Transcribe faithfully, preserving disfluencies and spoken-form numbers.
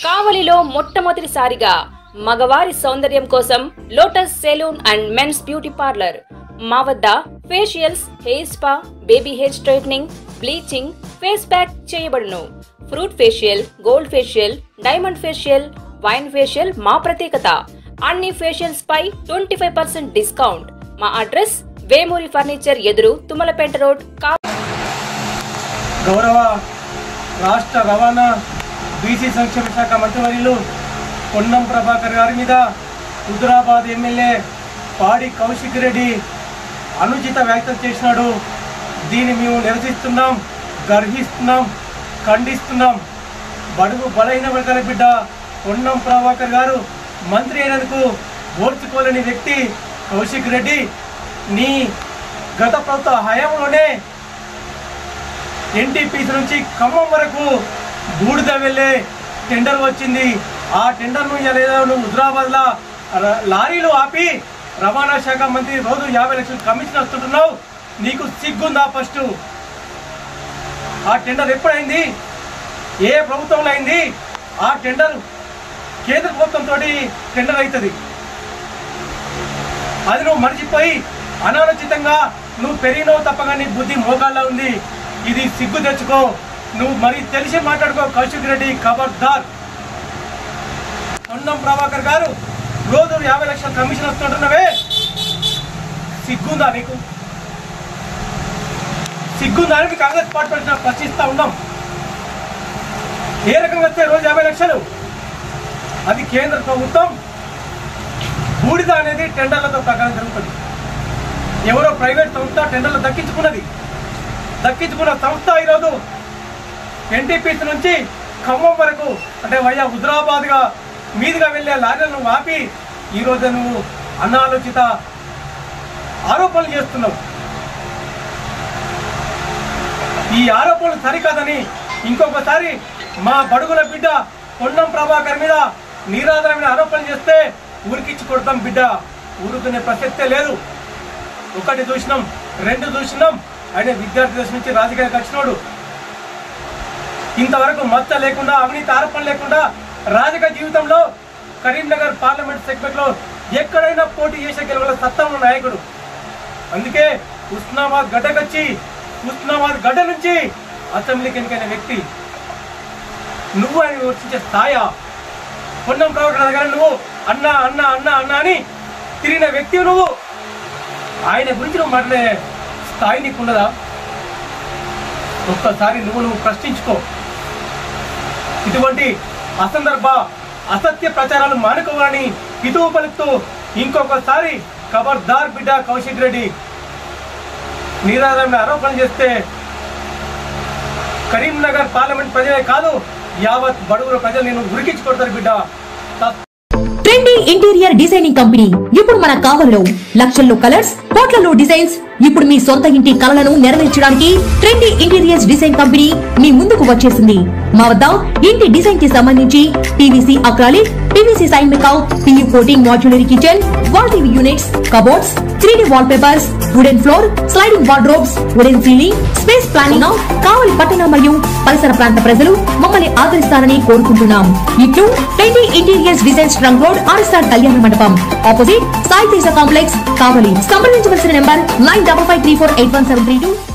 కావలిలో మొట్టమొదటిసారిగా మగవారి సౌందర్యం కోసం Lotus salon and mens beauty parlour. మా వద్ద facials, hair spa, baby hair straightening, bleaching, face pack చేయబడును. Fruit facial, gold facial, diamond facial, wine facial మా ప్రత్యేకత. అన్ని ఫేషియల్స్ పై ట్వంటీ ఫైవ్ పర్సెంట్ డిస్కౌంట్. మా అడ్రస్ వేమూరి ఫర్నిచర్ ఎదురు, తుమ్మలపేట రోడ్. గౌరవ రాష్ట్ర రవాణా బీసీ సంక్షేమ శాఖ మంత్రివర్యులు పొన్నం ప్రభాకర్ గారి మీద హుజురాబాద్ ఎమ్మెల్యే పాడి కౌశిక్ రెడ్డి అనుచిత వ్యాఖ్యలు చేసినాడు. దీన్ని మేము నిరసిస్తున్నాం, గర్హిస్తున్నాం, ఖండిస్తున్నాం. బడుగు బలైన వర్గాల బిడ్డ పొన్నం ప్రభాకర్ గారు మంత్రి అయినందుకు ఓర్చుకోలేని వ్యక్తి కౌశిక్ రెడ్డి. నీ గత ప్రభుత్వ హయాంలోనే ఎన్టీపీసీ నుంచి ఖమ్మం వరకు బూడిద వెళ్ళే టెండర్ వచ్చింది. ఆ టెండర్ను లేదా నువ్వు హుజురాబాద్లో లారీలు ఆపి రవాణా శాఖ మంత్రి రోజు యాభై లక్షలు కమిషన్ వస్తుంటున్నావు. నీకు సిగ్గుందా? ఫస్ట్ ఆ టెండర్ ఎప్పుడైంది? ఏ ప్రభుత్వంలో అయింది? ఆ టెండర్ కేంద్ర ప్రభుత్వంతో టెండర్ అవుతుంది. అది నువ్వు మర్చిపోయి అనాలోచితంగా నువ్వు పెరిగినవు తప్ప కానీ బుద్ధి మోకాల్లో ఉంది. ఇది సిగ్గు తెచ్చుకో. నువ్వు మరి తెలిసి మాట్లాడుకో కౌశిక్ రెడ్డి, ఖబర్దార్. పొన్నం ప్రభాకర్ గారు రోజు యాభై లక్షల కమిషన్ వస్తుంటున్నావే, సిగ్గుందా నీకు? సిగ్గుందా అని కాంగ్రెస్ పార్టీ వచ్చిన ప్రశ్నిస్తూ ఉన్నాం. ఏ రకంగా వస్తే రోజు యాభై లక్షలు? అది కేంద్ర ప్రభుత్వం. బూడిద అనేది టెండర్లతో ప్రకారం జరుగుతుంది. ఎవరో ప్రైవేట్ సంస్థ టెండర్లు దక్కించుకున్నది. దక్కించుకున్న సంస్థ ఈరోజు ఎన్టీపీసీ నుంచి ఖమ్మం వరకు అంటే వయ్యా హుజురాబాద్గా మీదుగా వెళ్ళే లారీలను ఆపి ఈరోజు నువ్వు అనాలోచిత ఆరోపణలు చేస్తున్నావు. ఈ ఆరోపణలు సరికాదని ఇంకొకసారి మా బడుగుల బిడ్డ పొన్నం ప్రభాకర్ మీద నిరాధారమైన ఆరోపణలు చేస్తే ఊరికిచ్చి కొడతాం బిడ్డ. ఊరుకునే ప్రసక్తే లేదు. ఒకటి చూసినాం, రెండు చూసినాం. ఆయన విద్యార్థి దశ నుంచి రాజకీయాలకు వచ్చినోడు. ఇంతవరకు మచ్చ లేకుండా, అవినీతి ఆరోపణ లేకుండా రాజకీయ జీవితంలో కరీంనగర్ పార్లమెంట్ సెగ్మెంట్ లో ఎక్కడైనా పోటీ చేసే గెలవల సత్తా ఉన్న నాయకుడు. అందుకే ఉస్నాబాద్ గడ్డకొచ్చి ఉస్నాబాద్ గడ్డ నుంచి అసెంబ్లీకి ఎన్నికైన వ్యక్తి నువ్వు. ఆయన విమర్శించే స్థాయా? పొన్నం ప్రభాకర్ గారు నువ్వు అన్నా అన్నా అన్నా అన్నా అని తిరిగిన వ్యక్తి నువ్వు. ఆయన గురించి నువ్వు మాట్లాడే స్థాయి నీకున్నదా? ఒక్కసారి నువ్వు నువ్వు ప్రశ్నించుకో. ఇటువంటి అసందర్భ అసత్య ప్రచారాలు మానుకోవాలని హితవు పలుకుతూ ఇంకొకసారి ఖబర్దార్ బిడ్డ కౌశిక్ రెడ్డి. నిరాధారమైన ఆరోపణలు చేస్తే కరీంనగర్ పార్లమెంట్ ప్రజలే కాదు, యావత్ బడుగుల ప్రజలు నేను ఉరికించి కొడతారు బిడ్డ. ట్రెండీ ఇంటీరియర్ డిజైనింగ్ కంపెనీ ఇప్పుడు మన కావలిలో లక్షల్లో కలర్స్, కోట్లలో డిజైన్స్. ఇప్పుడు మీ సొంత ఇంటి కలలను నెరవేర్చడానికి ట్రెండీ ఇంటీరియర్స్ డిజైన్ కంపెనీ మీ ముందుకు వచ్చేసింది. మా వద్ద ఇంటి డిజైన్ కి సంబంధించి PVC acrylic, PVC sign make out, PU coating, modular kitchen, wall TV units, cupboards, three D wall papers, wooden floor, sliding wardrobes, wooden ceiling, space planning. Kavali పట్టణ మరియు పరిసర ప్రాంత ప్రజలు మమ్మల్ని ఆదరిస్తారని కోరుకుంటున్నాం. ఇట్లు trendy interiors designs trunk road, RSR Kalyana Mandapam, opposite Sai Teja complex, Kavali. సంప్రదించవలసిన number nine double five three four eight one seven three two.